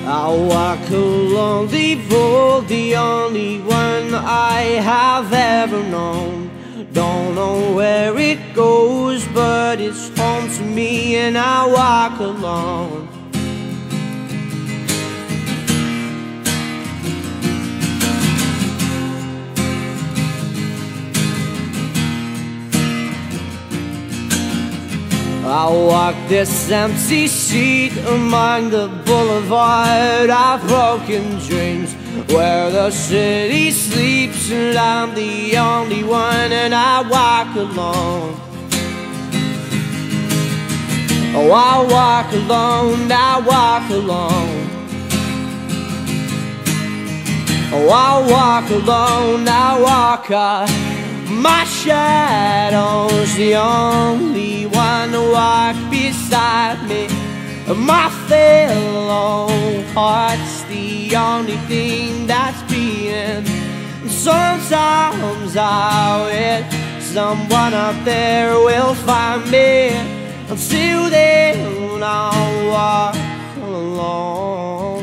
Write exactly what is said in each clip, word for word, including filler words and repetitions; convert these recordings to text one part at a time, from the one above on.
I walk along the road, the only one I have ever known. Don't know where it goes, but it's home to me, and I walk alone. I walk this empty street among the boulevard of broken dreams, where the city sleeps and I'm the only one, and I walk alone. Oh, I walk alone, I walk alone. Oh, I walk alone, I walk alone. My shadow's the only one to walk beside me. My fellow heart's the only thing that's beating. Sometimes I wish someone up there will find me. Until then I'll walk alone.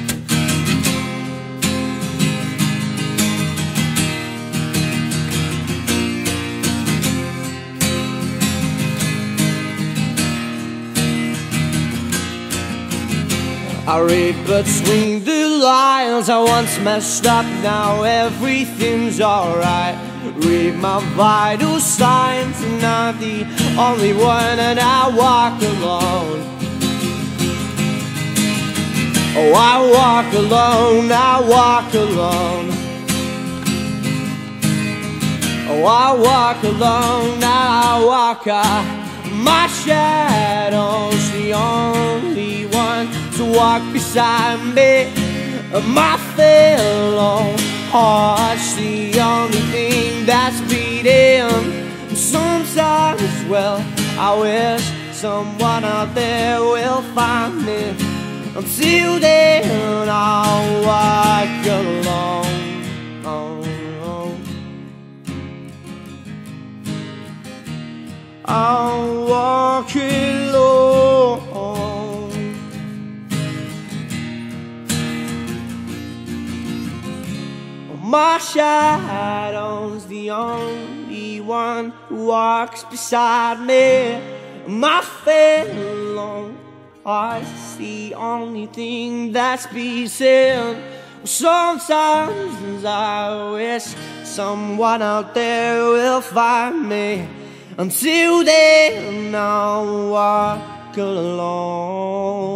I read between the lines. I once messed up, now everything's alright. Read my vital signs, and I'm the only one, and I walk alone. Oh, I walk alone, I walk alone. Oh, I walk alone, I walk alone. My shadow's the only one to walk beside me. My fellow heart's the only thing that's beating. Sometimes, well, I wish someone out there will find me. Until then, I'll walk alone. Oh. I'll walk alone. My shadow's the only one who walks beside me. My fellow heart's the only thing that's beating. Sometimes I wish someone out there will find me. Until then I'll walk alone.